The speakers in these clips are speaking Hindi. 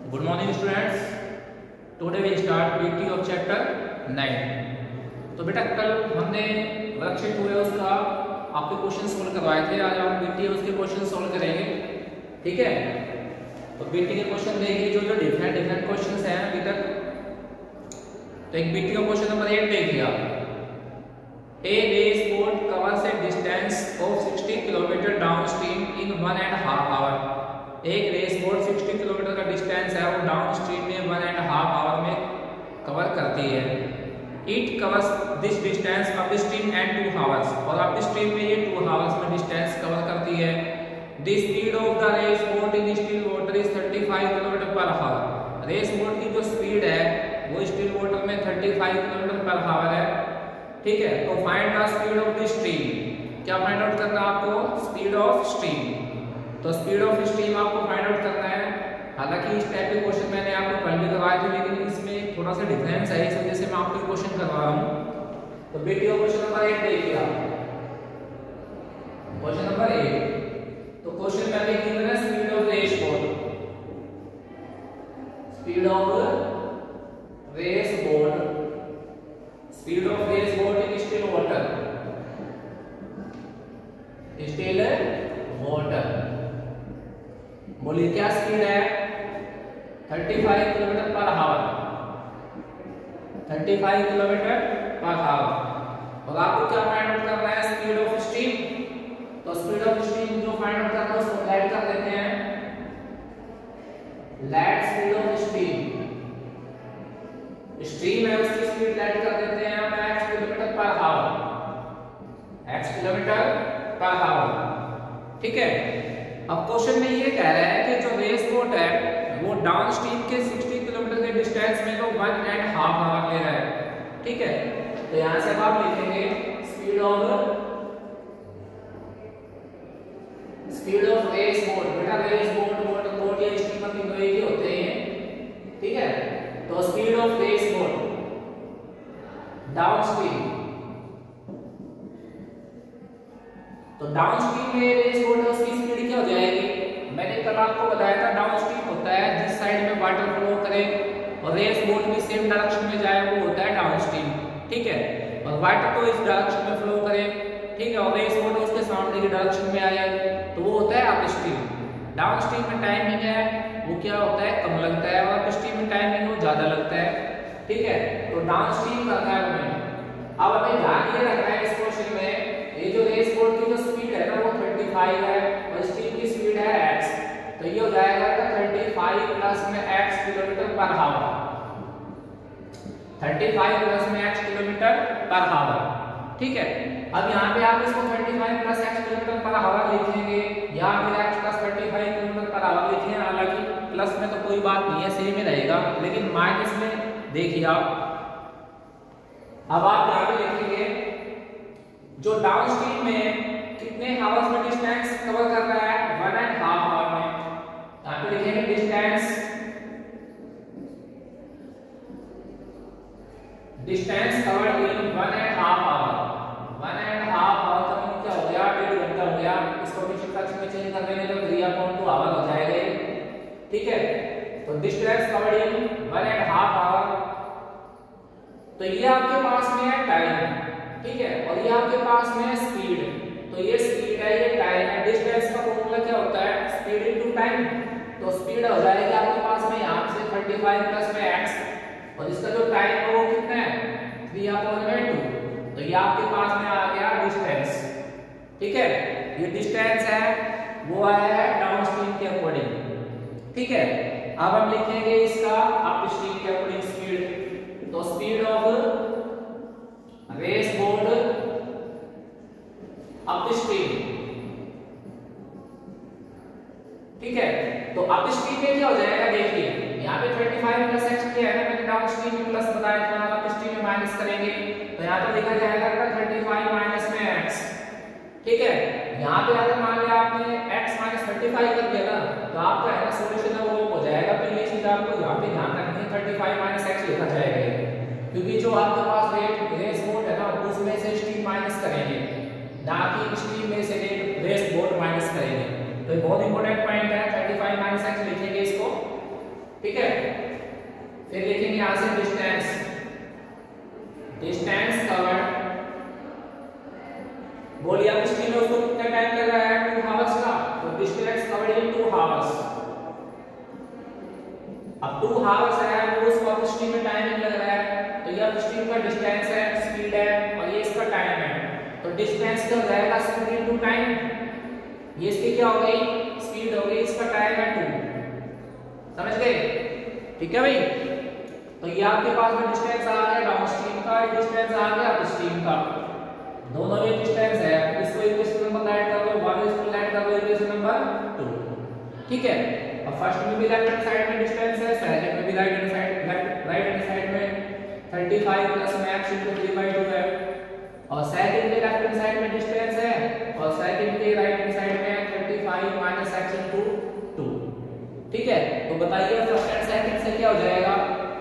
Good morning students. Today we start BT of chapter 9. तो बेटा कल हमने वर्कशीट 2 है उसका आपके क्वेश्चन सोल्व करवाए थे। आज हम बीटी उसके क्वेश्चन सोल्व करेंगे, ठीक है। तो बीटी के क्वेश्चन देखिए जो डिफरेंट क्वेश्चंस हैं अभी तक। तो एक बीटी का क्वेश्चन नंबर 8 देखिए आप। A race boat covers a distance of 60 km downstream in 1.5 hour। एक रेस बोट 60 किलोमीटर का डिस्टेंस है वो डाउन स्ट्रीम में 1.5 आवर में कवर करती है। It covers this distance upstream and 2 hours, और अप स्ट्रीम में ये 2 आवर्स में डिस्टेंस कवर करती है। The speed of the race boat in still water is 35 kilometre per hour. Race boat की जो स्पीड है वो स्टिल वाटर में 35 किलोमीटर पर आवर है, ठीक है। तो find the speed of the stream. क्या फाइंड आउट करना है आपको? Speed of stream. तो स्पीड ऑफ स्ट्रीम आपको फाइंड आउट करना है। हालांकि इस टाइप के क्वेश्चन मैंने आपको कल भी करवाए थे, लेकिन इसमें थोड़ा सा डिफरेंस है, इस वजह से मैं आपको क्वेश्चन करवा रहा हूं। तो बेटी क्वेश्चन नंबर 8 देखिए आप। क्वेश्चन नंबर 8, तो क्वेश्चन में लिखी है ना speed of race boat. Speed of race boat, speed of race boat in still water, still water. बोलिए क्या स्पीड है? 35 kilometre per hour, 35 kilometre per our. और आपको क्या फाइंड आउट करना है? Speed of stream. तो स्पीड ऑफ स्ट्रीम जो फाइंड आउट करना है उसको लेट कर देते हैं। Let speed of stream, stream है उसकी स्पीड लेट कर देते हैं हम x kilometre per hour, x kilometre per hour, ठीक है। अब क्वेश्चन में ये कह रहा है कि जो रेस बोट है वो डाउन स्ट्रीम के 60 किलोमीटर के डिस्टेंस में तो 1.5 आवर ले रहा है, ठीक है। तो यहां से आप लिखेंगे स्पीड ऑफ रेस बोट। बेटा रेस बोट या स्टीमर तीनों एक ही होते हैं, ठीक है। तो speed of race boat downstream, तो डाउन स्ट्रीम में रेस बोट है उसकी स्पीड क्या हो जाएगी? मैंने कल आपको बताया था डाउन स्ट्रीम होता है जिस साइड में वाटर फ्लो करे और रेस बोट भी सेम डायरेक्शन में जाए वो होता है डाउन स्ट्रीम, ठीक है। और वाटर तो इस डायरेक्शन में फ्लो करे, ठीक है, और रेस बोट उसके सामने की डायरेक्शन में आए तो वो होता है अप स्ट्रीम। डाउन स्ट्रीम में टाइमिंग है वो क्या होता है? कम लगता है, और अप स्ट्रीम में टाइमिंग वो ज्यादा लगता है, ठीक है। तो डाउन स्ट्रीम करना है हमें। अब हमें ध्यान ये रखना है इस क्वेश्चन में ये जो रेस बोट की जो स्पीड है ना वो 35 है और स्ट्रीम की स्पीड है x। तो ये हो जाएगा 35 प्लस में x kilometre per hour, 35 plus में x किलोमीटर पर आवर, ठीक है। अब यहाँ पे आप इसको 35 plus x kilometre per hour लिखेंगे या फिर x plus 35 kilometre per hour लिखेंगे। हालांकि प्लस में तो कोई बात नहीं है, सेम ही रहेगा, लेकिन माइनस में देखिए आप। अब आप यहाँ पे लिखेंगे जो डाउन स्ट्रीम में कितने आवर्स में डिस्टेंस कवर कर रहा है? 1.5 आवर में। यहाँ पे लिखेंगे distance covered in 1.5 hour. 1.5 hour का मतलब क्या हो गया? 1.5 घंटा हो गया। इसको भी फ्रैक्शन में चेंज कर देंगे तो 3.2 आवर हो जाएगा, ठीक है। तो डिस्टेंस कवर्ड इन 1.5 आवर। तो ये आपके पास में है टाइम, ठीक है, और ये आपके पास में है स्पीड। तो ये स्पीड है, ये टाइम है। डिस्टेंस का फॉर्मूला क्या होता है? Speed into time. तो स्पीड हो जाएगी आपके पास में यहां से 35 प्लस में x, और इसका जो टाइम है वो कितना है? 3/2। तो ये आपके पास में आ गया डिस्टेंस, ठीक है। ये डिस्टेंस है वो आया है डाउन स्ट्रीम के अकॉर्डिंग, ठीक है। अब हम लिखेंगे इसका अप स्ट्रीम के अकॉर्डिंग स्पीड। तो speed of race boat upstream, ठीक है। तो अप स्ट्रीम में क्या हो जाएगा? देखिए यहाँ पे 35 प्लस x किया है, मैंने डाउन स्ट्रीम में प्लस बताया था, अप स्ट्रीम में माइनस करेंगे तो यहाँ पे लिखा जाएगा 35 माइनस में x, ठीक है। यहाँ पे अगर मान लिया आपने x माइनस 35 कर दिया ना तो आपका है ना सॉल्यूशन है वो हो जाएगा। तो ये चीज आपको यहाँ पे ध्यान रखनी है, 35 माइनस x लिखा जाएगा, क्योंकि जो आपके पास रेस बोट है ना उसमें से स्ट्रीम माइनस करेंगे, ना कि स्ट्रीम में से रेस बोट माइनस करेंगे। तो ये बहुत इंपॉर्टेंट पॉइंट है। 35 माइनस x लिखेंगे इसको, ठीक है। फिर लिखेंगे यहां से डिस्टेंस, डिस्टेंस कवर्ड, बोलिए आप स्ट्रीम में उसको कितना टाइम लग रहा है 2 आवर्स का, तो डिस्टेंस कवर्ड इन 2 आवर्स। अब 2 आवर्स है वो उसको आप स्ट्रीम में टाइमिंग लग रहा है, तो ये अब स्ट्रीम का डिस्टेंस है, स्पीड है, और ये इसका टाइम है। तो डिस्टेंस क्या हो जाएगा, स्पीड इनटू टाइम। ये इसकी क्या हो गई, स्पीड हो गई, इसका टाइम है 2। समझ गए? ठीक है भाई। तो ये आपके पास में डिस्टेंस आ गया डाउनस्ट्रीम का, डिस्टेंस आ गया अपस्ट्रीम का, दोनों में डिस्टेंस है। इसको इक्वेशन नंबर ऐड कर लो, वाले इसको ऐड कर लो इक्वेशन नंबर 2। ठीक है। अब फर्स्ट में भी लेफ्ट हैंड साइड में डिस्टेंस है, सेकंड में भी राइट हैंड साइड में 35 प्लस मैक्स इनटू 3/2 है, और सेकंड के लेफ्ट हैंड साइड में डिस्टेंस है, और सेकंड के राइट हैंड साइड में 35 माइनस x इनटू 2। ठीक है। तो बताइए फर्स्ट एंड सेकंड से क्या हो जाएगा,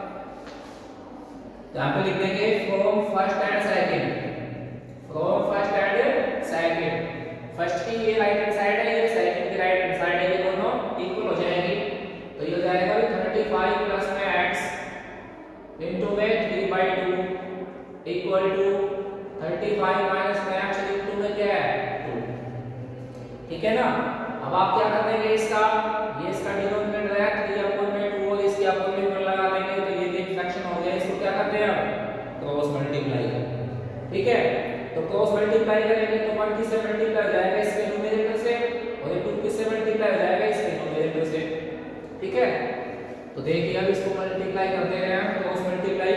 यहां पे लिख देंगे from first and second, from first and second. First की ये राइट हैंड साइड है, ये सेकंड की राइट हैंड साइड है, ये दोनों इक्वल हो जाएंगे। तो ये हो जाएगा 35 प्लस में x इनटू में 3/2 इक्वल टू 35 माइनस में x इनटू में क्या है 2। ठीक है ना। अब आप क्या कर देंगे, इसका ये इसका डिनोमिनेटर है 3/2 और इसकी अपोजिट लगा देंगे, तो ये एक फ्रैक्शन हो गया। इसको क्या करते हैं अब क्रॉस मल्टीप्लाई। ठीक है। तो क्रॉस मल्टीप्लाई करेंगे तो 1 किससे मल्टीप्लाई हो जाएगा, इसके न्यूमरेटर से, और ये 2 किससे मल्टीप्लाई हो जाएगा, इसके न्यूमरेटर से। ठीक है। तो देखिए अब इसको मल्टीप्लाई करते हैं क्रॉस मल्टीप्लाई,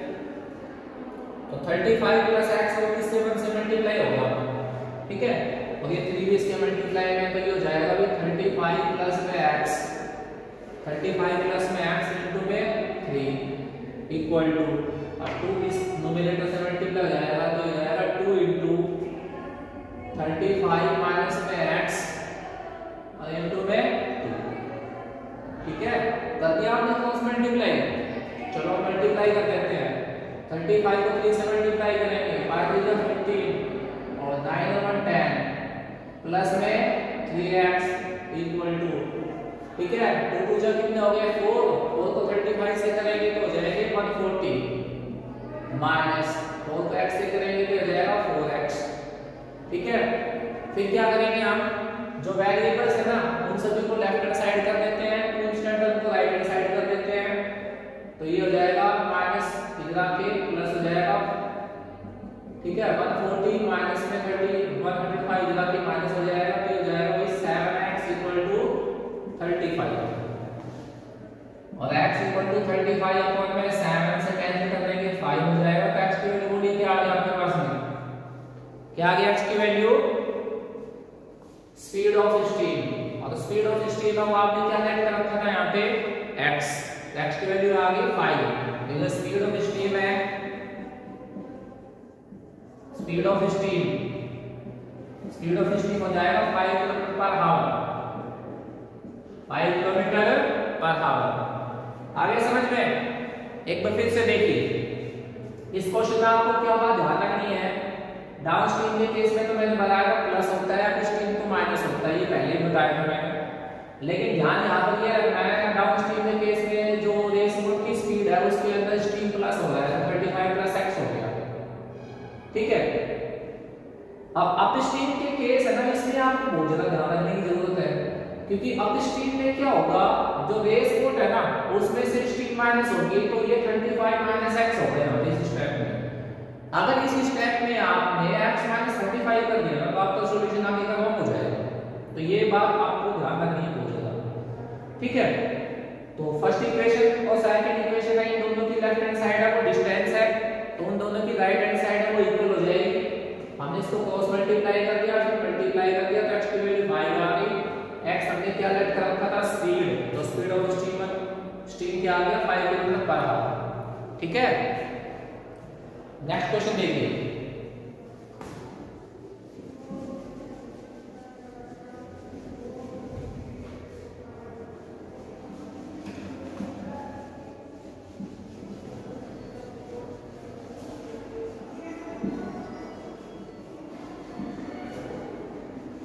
तो 35 प्लस x और किससे 1 से मल्टीप्लाई होगा। ठीक है। और ये 3 भी इसके मल्टीप्लाई में, तो ये हो जाएगा भी 35 प्लस में x, 35 प्लस में x इनटू में 3 इक्वल टू, अब 2 इस न्यूमरेटर से मल्टीप्लाई हो जाएगा, तो ये जाएगा 2 इनटू 35 माइनस में x और इनटू में 2। ठीक है। कर दिया आपने क्रॉस मल्टीप्लाई। चलो मल्टीप्लाई कर देते हैं, 35 को 3 से मल्टीप्लाई करेंगे, 5 3 जा 15 और 9 और 1 10 प्लस में 3x इक्वल टू, ठीक है, 2 2 जा कितने हो गए 4, 4 को 35 से करेंगे तो हो जाएंगे 140 माइनस 4 को x से करेंगे तो हो जाएगा 4x। ठीक है। फिर क्या करेंगे हम, जो वेरिएबल्स है ना उन सभी को लेफ्ट हैंड साइड कर देते हैं, कांस्टेंट को राइट हैंड साइड कर देते हैं, तो ये हो जाएगा माइनस इधर के प्लस हो जाएगा। ठीक है। 140 माइनस में 105 इधर के माइनस हो जाएगा, तो ये हो जाएगा भाई 7x इक्वल टू 35 और x इक्वल टू 35 अपॉन में 7 से कैंसिल कर देंगे 5 हो जाएगा। तो x की वैल्यू क्या आ गया आपके पास में, क्या आ गया x की वैल्यू, स्पीड ऑफ स्टीम। और स्पीड ऑफ स्टीम में आपने क्या सेट कर रखा था यहाँ पे x, x की वैल्यू आ गई 5। ये स्पीड ऑफ स्टीम है, speed of steam, speed of steam हो जाएगा 5 kilometre per our, 5 kilometre per our. आगे समझ में? एक बार फिर से देखिए इस क्वेश्चन में आपको क्या बात ध्यान रखनी है, डाउनस्ट्रीम के केस में तो मैंने बताया था प्लस होता है, अपस्ट्रीम तो माइनस होता है, ये पहले ही बताया था मैंने। लेकिन ध्यान यहाँ पर ये रखना है, डाउनस्ट्रीम के केस में जो रेस मोड की स्पीड है उसके अंदर स्ट्रीम प्लस हो रहा है, 35 प्लस x हो गया। ठीक है। अब अपस्ट्रीम के केस है ना, इसमें आपको बहुत ज्यादा ध्यान रखने की जरूरत है, क्योंकि अपस्ट्रीम में क्या होगा, जो रेस मोड है ना उसमें से स्ट्रीम माइनस होगी, तो ये 35 माइनस x हो गया इस स्टेप में। अगर इस स्टेप में आपने x माइनस 35 कर दिया ना तो आपका सॉल्यूशन आगे का रॉन्ग हो जाएगा। तो ये बात आपको ध्यान रखनी है बहुत ज्यादा। ठीक है। तो फर्स्ट इक्वेशन और सेकंड इक्वेशन है, इन दोनों की लेफ्ट हैंड साइड है वो डिस्टेंस है, तो उन दोनों की राइट हैंड साइड है वो इक्वल हो जाएगी। हमने इसको क्रॉस मल्टीप्लाई कर दिया, फिर मल्टीप्लाई कर दिया, तो x की वैल्यू 5 आ गई। x हमने क्या लेट कर रखा था स्पीड, तो स्पीड ऑफ स्टीम क्या आ गया 5 किलोमीटर पर आवर। ठीक है। नेक्स्ट क्वेश्चन देखिए,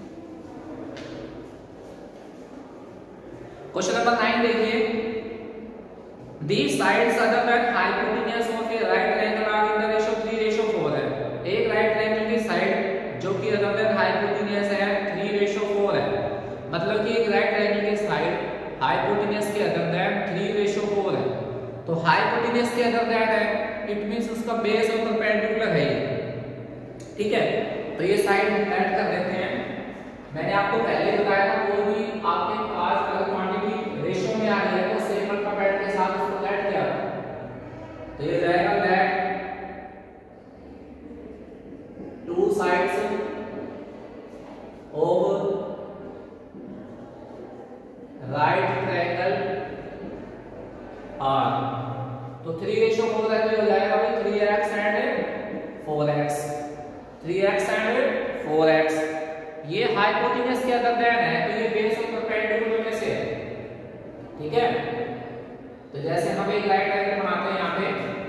क्वेश्चन नंबर 9 देखिए, These sides other than hypotenuse of a right triangle are in the ratio 3:4 है। एक राइट ट्रायंगल की साइड जो कि अदर देन हाइपोटेन्यूज है 3:4 है। मतलब कि एक राइट ट्रायंगल की साइड हाइपोटेन्यूज के अदर देन 3:4 है। तो हाइपोटेन्यूज के अदर देन है, इट मींस उसका बेस और परपेंडिकुलर है ये। ठीक है, तो ये साइड हम ऐड कर देते हैं। मैंने आपको पहले बताया था कोई भी आपके पास अगर क्वांटिटी रेशियो में आ रही है तो सेम अल्फाबेट के साथ उसको ऐड किया, तो ये जाएगा that two sides of right triangle are, तो 3:4 है तो हो जाएगा भाई 3x and 4x, 3x and 4x। ये हाइपोटेन्यूज के अदर देन है तो ये बेस और परपेंडिकुलर में से है। ठीक है, तो जैसे हम एक राइट ट्रायंगल बनाते हैं यहाँ पे,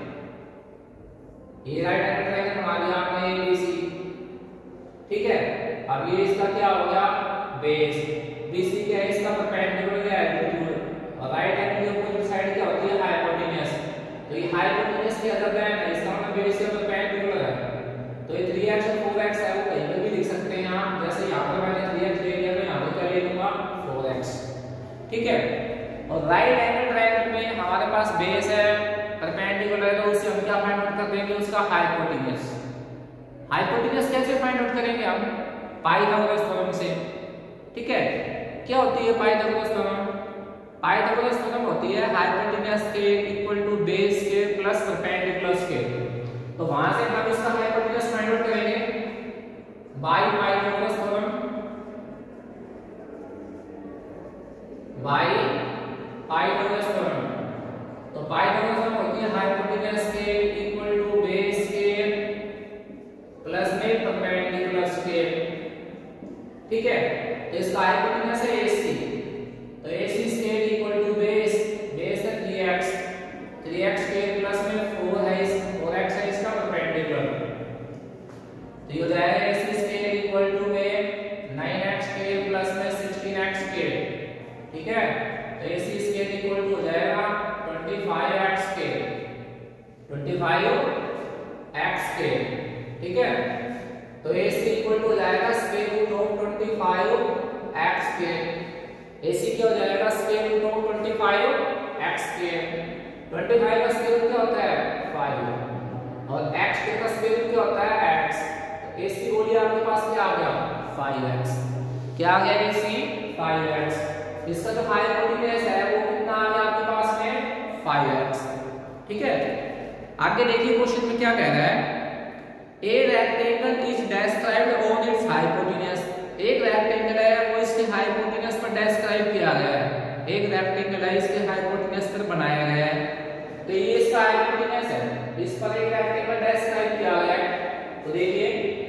ये राइट एंगल ट्रायंगल बना लिया आपने ABC। ठीक है, अब ये इसका क्या हो गया बेस, BC क्या है इसका परपेंडिकुलर है एल्टीट्यूड, और राइट एंगल की अपोजिट साइड क्या होती है हाइपोटेन्यूज। तो ये हाइपोटेन्यूज के अदर देन है, इसका मतलब बेस और परपेंडिकुलर है। तो ये 3x और 4x है, वो कहीं पर भी लिख सकते हैं आप। जैसे यहाँ पर मैंने 3x ले लिया, मैं यहाँ पे क्या ले लूंगा 4x। ठीक है, और राइट एंगल ट्रायंगल में हमारे पास बेस है परपेंडिकुलर है, तो उससे हम क्या फाइंड आउट कर देंगे उसका हाइपोटेन्यूज। हाइपोटेन्यूज कैसे फाइंड आउट करेंगे हम, पाइथागोरस थ्योरम से। ठीक है, क्या होती है पाइथागोरस थ्योरम? पाइथागोरस थ्योरम होती है hypotenuse square equal to base square plus perpendicular square. तो वहां से हम इसका हाइपोटेन्यूज फाइंड आउट करेंगे by Pythagoras theorem, by Pythagoras theorem. तो पाइथागोरस थ्योरम होती है hypotenuse square equal to base square plus में परपेंडिकुलर स्क्वायर। ठीक है, तो इसका हाइपोटेन्यूज है AC, तो AC square equal to base है 3x, 3x स्क्वायर प्लस में 4 है, 4x है इसका परपेंडिकुलर। तो ये हो जाएगा AC स्क्वायर इक्वल टू में 9x स्क्वायर प्लस में 16x स्क्वायर। ठीक है, तो AC स्क्वायर इक्वल टू हो जाएगा 25x स्क्वायर, 25x स्क्वायर। ठीक है, तो AC इक्वल टू हो जाएगा square root of 25x square. AC क्या हो जाएगा square root of 25x square. 25 का स्क्वायर रूट क्या होता है 5, और x स्क्वायर का स्क्वायर रूट क्या होता है x। तो AC बोलिए आपके पास क्या आ गया 5x। क्या आ गया AC 5x। इसका जो हाइपोटेन्यूज है वो कितना आ गया आपके पास में 5x। ठीक है, आगे देखिए क्वेश्चन में क्या कह रहा है, a rectangle is described on its hypotenuse. एक रेक्टेंगल है वो इसके हाइपोटेन्यूज पर डिस्क्राइब किया गया है। एक रेक्टेंगल है इसके हाइपोटेन्यूज पर बनाया गया है, तो ये इसका हाइपोटेन्यूज है, इस पर एक रेक्टेंगल डिस्क्राइब किया गया है। तो देखिए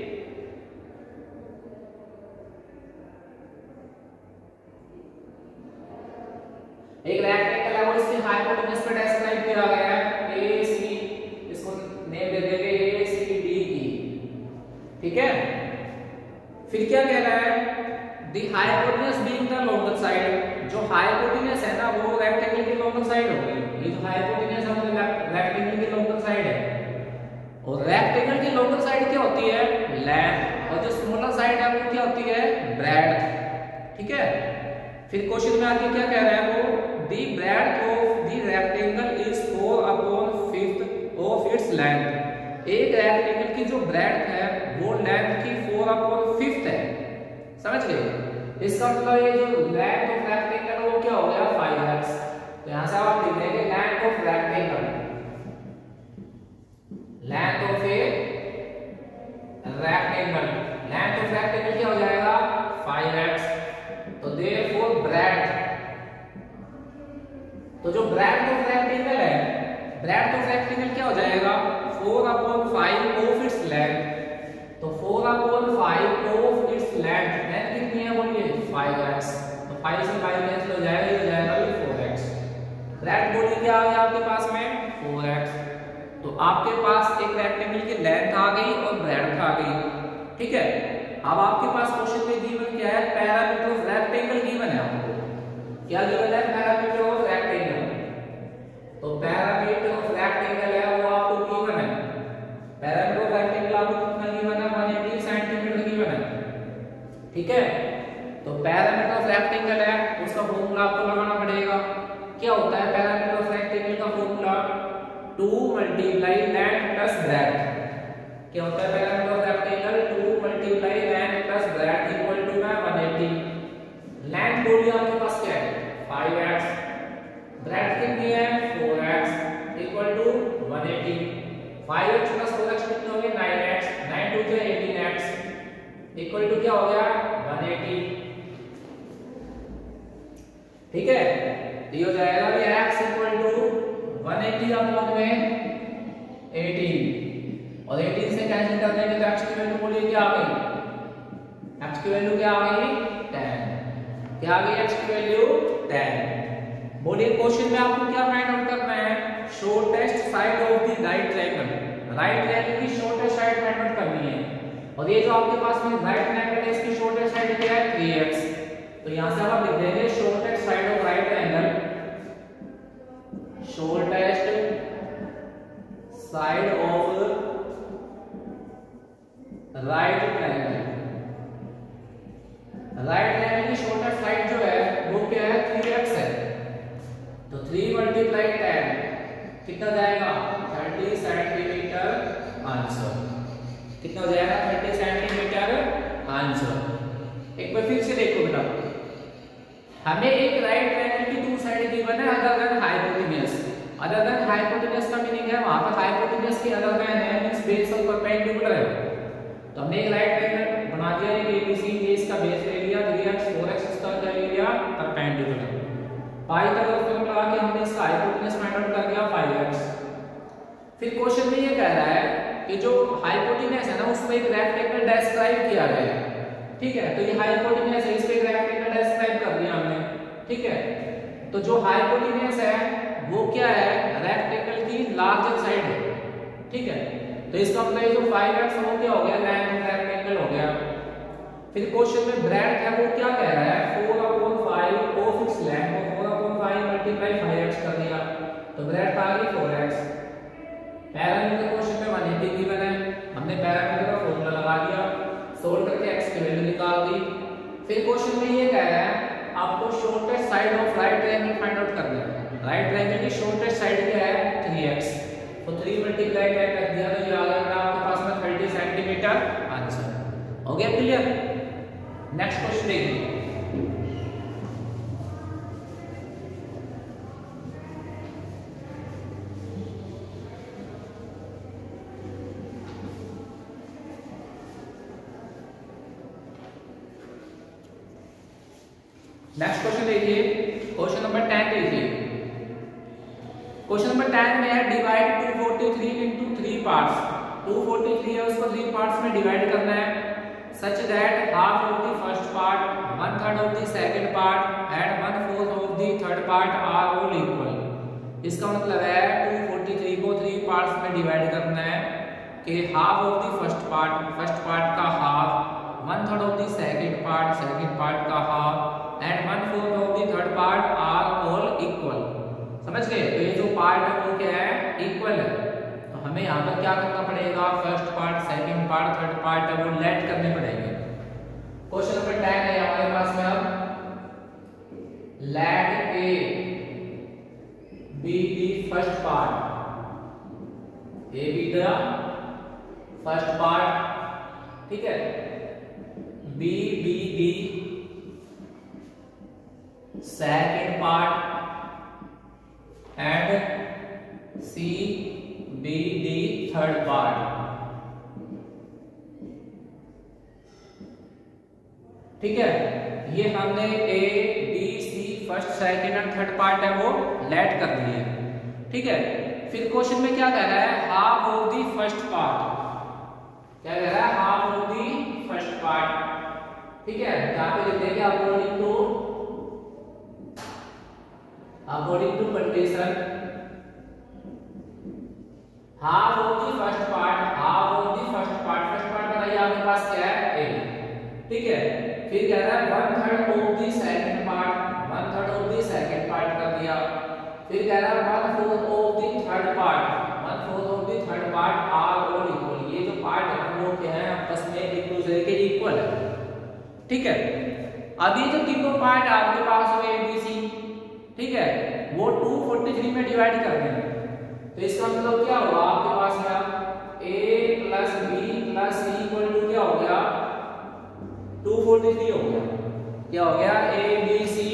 एक रेक्टेंगल है वो इसके हाइपोटेन्यूज पर डिस्क्राइब किया गया है AC, इसको नेम दे देंगे ACD की। ठीक है, फिर क्या कह रहा है the hypotenuse being the longer side. जो हाइपोटेन्यूज है ना वो रेक्टेंगल की लॉन्गर साइड होगी। ये जो हाइपोटेन्यूज है वो रेक्टेंगल की लॉन्गर साइड है, और रेक्टेंगल की लॉन्गर साइड क्या होती है लेंथ, और जो स्मॉलर साइड है वो क्या होती है ब्रेड्थ। ठीक है, फिर क्वेश्चन में आगे क्या कह रहा है वो the breadth of the rectangle is 4/5 of its length। एक रेक्टेंगल की जो ब्रेड्थ है वो लेंथ की 4/5 है। समझ गए, इसका मतलब ये जो लेंथ ऑफ रेक्टेंगल वो क्या हो गया 5x। तो यहां से आप लिख देंगे length of rectangle, length of a rectangle, length of rectangle क्या हो जाएगा 5x। तो देयरफॉर ब्रेड्थ, तो जो ब्रेड्थ ऑफ रेक्टेंगल है, ब्रेड्थ ऑफ रेक्टेंगल क्या हो जाएगा 4/5 ऑफ इट्स लेंथ। तो 4/5 ऑफ इट्स लेंथ, लेंथ कितनी है बोलिए 5x। तो 5 से 5 कैंसिल हो जाएगा, ये हो जाएगा 4x। ब्रेड्थ बोलिए क्या आ गया आपके पास में 4x। तो आपके पास एक रेक्टेंगल की लेंथ आ गई और ब्रेड्थ आ गई। ठीक है, अब आपके पास क्वेश्चन में गिवन क्या है पैरामीटर ऑफ रेक्टेंगल गिवन है आपको। क्या गिवन है पैरामीटर ऑफ रेक्टेंगल। तो ठीक है। तो पैरामीटर ऑफ रेक्टेंगल है, उसका फॉर्मूला आपको लगाना पड़ेगा। क्या होता है पैरामीटर ऑफ रेक्टेंगल का formula? 2 multiply length plus breadth. क्या होता है perimeter of rectangle? 2 multiply length plus breadth equal to 180। Length बोलिए आपके पास क्या है? 5x, ब्रेड्थ कितनी है? 4x equal to 180। 5x plus 4x कितने हो गए? 9x, 9 2 जो 18x इक्वल टू क्या हो गया? 180। ठीक है, तो ये हो जाएगा ये x इक्वल टू 180 अपॉन में 18, और 18 से कैंसिल कर देंगे तो x की वैल्यू बोलिए क्या आ गई? x की वैल्यू क्या आ गई? 10। क्या आ गई x की वैल्यू? 10। बोलिए क्वेश्चन में आपको क्या फाइंड आउट करना है? Shortest side of the right triangle. Right triangle की शॉर्टेस्ट साइड फाइंड आउट करनी है, और ये जो आपके पास में राइट ट्रायंगल है इसकी शॉर्टेस्ट साइड क्या है? 3x। तो यहां से आप लिख देंगे shortest side of right triangle, shortest side of right triangle. Right triangle की शॉर्टेस्ट साइड जो है वो क्या है? 3x है। तो 3 मल्टीप्लाई 10 कितना जाएगा? 30 सेंटीमीटर आंसर। कितना हो जाएगा? 30 सेंटीमीटर आंसर। एक बार फिर से देखो बेटा, हमें एक राइट ट्रायंगल की 2 साइड गिवन है other than hypotenuse. Other than hypotenuse का मीनिंग है वहां पर हाइपोटेन्यूज की अदर देन है मींस बेस और परपेंडिकुलर है। तो हमने एक राइट ट्रायंगल बना दिया, एक एबीसी, ये इसका बेस ले लिया 3x 4x, इसका क्या ले लिया? परपेंडिकुलर। पाई तक फॉर्मूला लगा के हमने इसका हाइपोटेन्यूज फाइंड आउट कर दिया 5x। फिर क्वेश्चन में ये कह रहा है कि जो हाइपोटेन्यूज है ना उसमें एक रेक्टेंगल डिस्क्राइब किया गया है। ठीक है, तो ये हाइपोटेन्यूज है, इस पे एक रेक्टेंगल डिस्क्राइब कर दिया हमने। ठीक है, तो जो हाइपोटेन्यूज है वो क्या है? रेक्टेंगल की लार्जर साइड है। ठीक है, तो इसका मतलब जो 5x वो क्या हो गया? लेंथ ऑफ रेक्टेंगल हो गया। फिर क्वेश्चन में ब्रेड्थ है वो क्या कह रहा है? 4/5 को फिक्स लेंथ को 4/5 मल्टीप्लाई 5x कर दिया, तो ब्रेड्थ आ गई 4x। पैरामीटर क्वेश्चन में 180 गिवन है, हमने पैरामीटर का फॉर्मूला लगा दिया, सोल्व करके x की वैल्यू निकाल दी। फिर क्वेश्चन में ये कह रहा है आपको shortest side of right triangle find out करना है। राइट ट्रायंगल की शॉर्टेस्ट साइड क्या है? 3x। तो 3 मल्टीप्लाई 10 कर दिया तो ये आ गया आपके पास में 30 सेंटीमीटर आंसर। हो गया क्लियर? नेक्स्ट क्वेश्चन देखिए। नेक्स्ट क्वेश्चन देखिए, क्वेश्चन नंबर 10 देखिए। क्वेश्चन नंबर 10 में है डिवाइड 243 इनटू 3 पार्ट्स। 243 है उसको 3 पार्ट्स में डिवाइड करना है such that half of the first part, 1/3 of the second part and 1/4 of the third part are all equal. इसका मतलब है 243 को 3 पार्ट्स में डिवाइड करना है कि half of the first part का half, 1/3 of the second part का half and 1/4 of the third part are all equal. समझ गए? तो ये जो पार्ट है वो क्या है? इक्वल है। तो हमें यहाँ पर क्या करना पड़ेगा? First part, second part, third part है वो लेट करने पड़ेंगे। क्वेश्चन नंबर 10 है हमारे पास में, अब let a be the first part, a be the first part, ठीक है, b be the second part and C B D third part। ठीक है, ये हमने A B C first, second और थर्ड पार्ट है वो लेट कर दिए। ठीक है, फिर क्वेश्चन में क्या कह रहा है? Half of the first part. क्या कह रहा है? Half of the first part. ठीक है, यहाँ पे लिख देंगे according to condition half of the first part बताइए आपके पास क्या है? A। ठीक है, फिर कह रहा है 1/3 of the second part कर दिया, फिर कह रहा है 1/4 of the third part are all equal। ये जो पार्ट है वो क्या है? आपस में एक दूसरे के इक्वल है। ठीक है। अभी जो तीनों पार्ट आपके पास हुए ए बी सी, ठीक है, वो 243 में डिवाइड कर देंगे। तो इसका मतलब क्या होगा, आपके पास में a plus b plus c equal to क्या हो गया, 243 हो गया। क्या हो गया, ए बी सी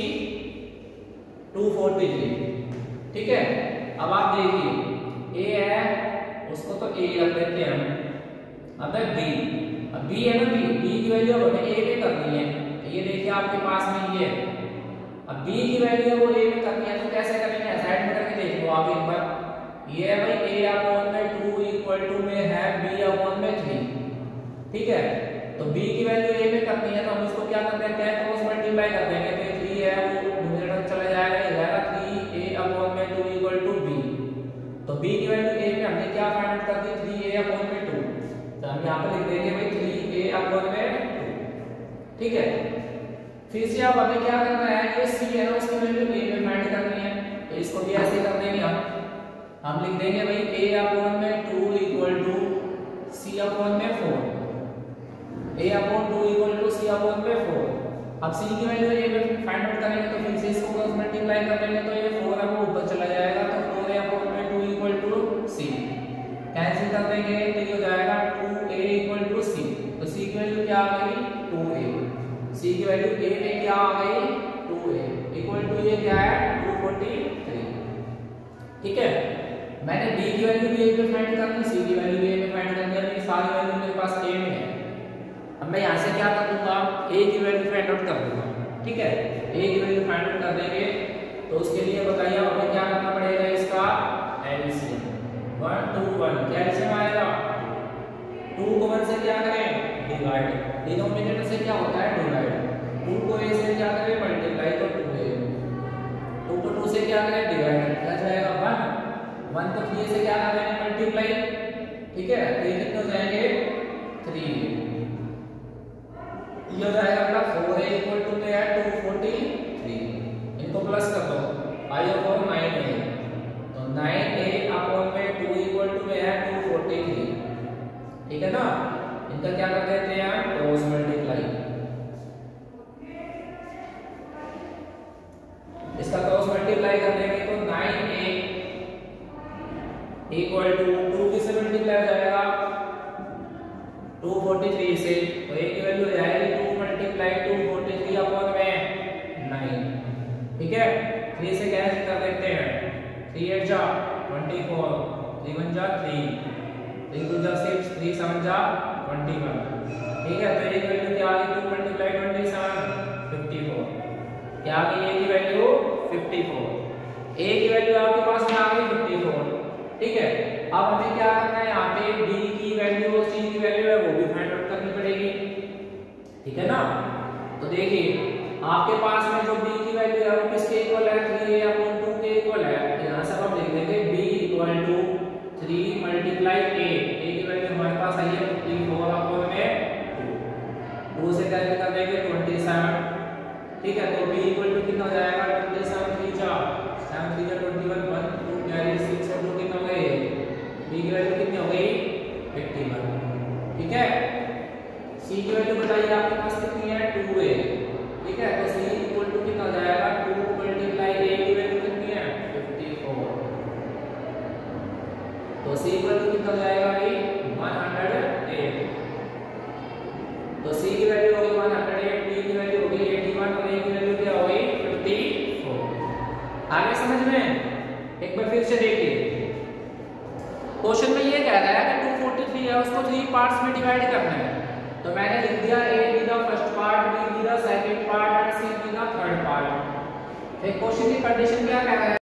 243, ठीक है। अब आप देखिए ए है, उसको तो ए रख देते हैं हम। अब बी, अब बी है ना, बी की वैल्यू हमें ए पे करनी है। ये देखिए आपके पास में ये है। अब b की वैल्यू वो a में करनी है, तो कैसे करेंगे, साइड में करके देख लो आप एक बार। ये है भाई a अपॉन में 2 इक्वल टू में है b अपॉन में 3, ठीक है। तो b की वैल्यू a में करनी है, तो हम इसको क्या कर देते हैं, क्रॉस मल्टीप्लाई कर देंगे। तो 3 है वो न्यूमरेटर चला जाएगा, ये रहेगा 3a अपॉन में 2 इक्वल टू b। तो b की वैल्यू a में हमने क्या फाइंड आउट कर दी, 3a अपॉन में 2। तो हम यहां पे लिख देंगे भाई 3a अपॉन में 2, ठीक है। फिर से अब हमें क्या करना है, ये c है ना, उसकी वैल्यू a में फाइंड करनी है। तो इसको भी ऐसे कर देंगे हम लिख देंगे भाई a अपॉन में 2 इक्वल टू c अपॉन में 4, a upon 2 equal to c upon में 4। अब c की वैल्यू a में फाइंड आउट करेंगे, तो फिर से इसको क्रॉस मल्टीप्लाई कर देंगे, तो ये 4 है वो ऊपर चला जाएगा। तो 4a अपॉन में 2 इक्वल टू c, कैंसिल कर देंगे, तो ये हो जाएगा 2a इक्वल टू c। तो c की वैल्यू क्या आ गई, 2a। c की वैल्यू a में क्या आ गई, 2a इक्वल टू ये क्या है, 243, ठीक है। मैंने b की वैल्यू भी a में फाइंड करनी, c की वैल्यू भी a में फाइंड करनी है। मेरी सारी वैल्यू मेरे पास a में है। अब मैं यहां से क्या कर दूंगा, a की वैल्यू फाइंड आउट कर दूंगा, ठीक है। a की वैल्यू फाइंड आउट कर देंगे, तो उसके लिए बताइए हमें क्या करना पड़ेगा, इसका एलसीएम 1 2 1 क्या एलसीएम आएगा, 2 को 1 से क्या करें, डिवाइड। डिनोमिनेटर से क्या होता है, डिवाइड। 2 को a से क्या करें, मल्टीप्लाई, तो 2a। 2 को 2 से क्या करें, डिवाइड, क्या जाएगा 1। 1 को 3 से क्या करें, मल्टीप्लाई, ठीक है। तो ये कितने हो जाएंगे, 3। ये हो जाएगा अपना 4a इक्वल टू में है 243। इनको प्लस कर दो, i अपॉन 9a, तो 9a अपॉन में 2 इक्वल टू में है 243, ठीक है ना। इनका क्या कर देते हैं, क्रॉस मल्टीप्लाई। इसका क्रॉस मल्टीप्लाई कर देंगे, तो 9a इक्वल टू 2 किससे मल्टीप्लाई हो जाएगा, 243 से। तो a की वैल्यू हो जाएगी 2 मल्टीप्लाई 243 अपॉन में 9, ठीक है। 3 से कैंसिल कर देते हैं, 3 8 जा 24, 3 1 जा 3, 3 2 जा 6, 3 7 जा 21, ठीक है। तो a की वैल्यू क्या आ गई, 2 मल्टीप्लाई 27 54, क्या आ गई a की वैल्यू 54। a की वैल्यू आपके पास में आ गई 54, ठीक है। अब हमें क्या करना है, यहाँ पे b की वैल्यू और c की वैल्यू है वो भी फाइंड आउट करनी पड़ेगी, ठीक है ना। तो देखिए आपके पास में जो b की वैल्यू है वो किसके इक्वल है, 3a अपॉन 2 के इक्वल है। यहाँ से हम लिख देंगे b equal to 3 multiply a की वैल्यू हमारे पास आई है 54 अपॉन में 2 से कैंसिल कर देंगे 27, ठीक है। तो b इक्वल टू कितना हो जाएगा, 27 3 4 7 3 21 1 2 कैरी 6 और 2 कितना हो गए, b की वैल्यू कितनी हो गई 51, ठीक है। c की वैल्यू बताइए आपके पास कितनी है, 2a, ठीक है। तो c इक्वल टू कितना हो जाएगा, 2 मल्टीप्लाई a की वैल्यू कितनी है 54, तो c इक्वल टू कितना हो जाएगा भाई 108। तो c की वैल्यू हो गई 108, b की वैल्यू हो गई 81 और a की वैल्यू क्या हो गई 54। आगे समझ में, एक बार फिर से देखिए। क्वेश्चन में ये कह रहा है कि 243 है, उसको 3 पार्ट्स में डिवाइड करना है। तो मैंने लिख दिया a be the first part, b be the second part and c be the third part. एक क्वेश्चन की कंडीशन क्या कह रहा है,